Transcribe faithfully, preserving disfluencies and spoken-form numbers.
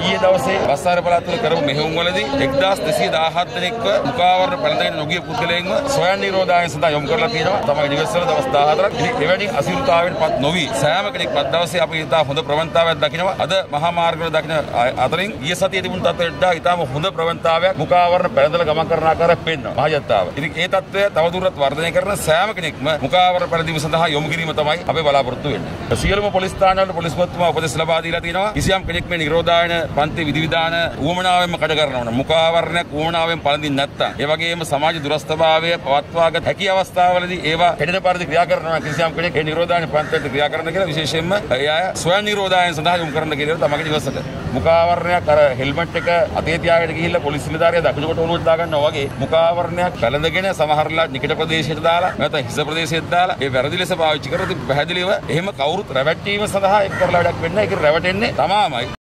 ඊයේ දවසේ බස්සාර පළාත වල කරපු මෙහෙයුම් වලදී එක්දාස් දෙසිය දහහත් දෙනෙක්ව මුඛාවරණ පැළඳගෙන නොගිය පුද්ගලයන්ව සොයන් නිරෝධායන සඳහා යොමු කරලා තියෙනවා. තමයි නිවෙස්වල දවස් දහහතරක්. ඉතින් එවැනි අසිරුතාවෙන් පත් නොවි සෑම කෙනෙක් පත් දවසේ අපි ඉතා හොඳ ප්‍රවණතාවයක් දකිනවා. අද මහා මාර්ගවල දකින අතරින් ඊයේ සතියේ තිබුණු තත්ත්වයට වඩා ඉතාම හොඳ ප්‍රවණතාවයක් මුඛාවරණ පැළඳලා ගමන් කරන ආකාරයක් පෙන්වනවා. මහජනතාව. ඉතින් ඒ තත්ත්වය තවදුරටත් වර්ධනය කරන සෑම කෙනෙක්ම මුඛාවරණ පැළඳීම සඳහා යොමු කිරීම තමයි අපි බලාපොරොත්තු වෙන්නේ. සියලුම පොලිස් ස්ථානවල පොලිස් මහත්මයා උපදෙස් ලබා දීලා තියෙනවා. කිසියම් කෙනෙක් මේ නිරෝධායන පන්ති විධිවිධාන උවමනාවෙන්ම කඩ කරනවා නම් මුඛාවරණයක් උවමනාවෙන් පළඳින්න නැත්තම් ඒ වගේම සමාජ දුරස්ථභාවය පවත්වාගත හැකි අවස්ථාවලදී ඒවා හෙඩෙන පරිදි ක්‍රියා කරනවා කිසියම් කෙනෙක් ඒ නිරෝධායන පන්තියට ක්‍රියා කරන්න කියලා විශේෂයෙන්ම ඒ අය ස්වයං නිරෝධායන සඳහා යොමු කරන්න කියලා තමගේ නිවසට මුඛාවරණයක් අර හෙල්මට් එක අතේ තියාගෙන ගිහිල්ලා පොලිස් නිලධාරියා දකුණු කොට ඔලුවට දාගන්නවා වගේ මුඛාවරණයක් පැළඳගෙන සමහරලා නිකට ප්‍රදේශයට දාලා නැත්නම් හිස ප්‍රදේශයට දාලා ඒ වැරදි ලෙස පාවිච්චි කරලා පැහැදිලිව එහෙම කවුරුත් රැවට්ටීම සඳහා එක් කරලා වැඩක් වෙන්නේ නැහැ. ඒක රැවටෙන්නේ තමාමයි.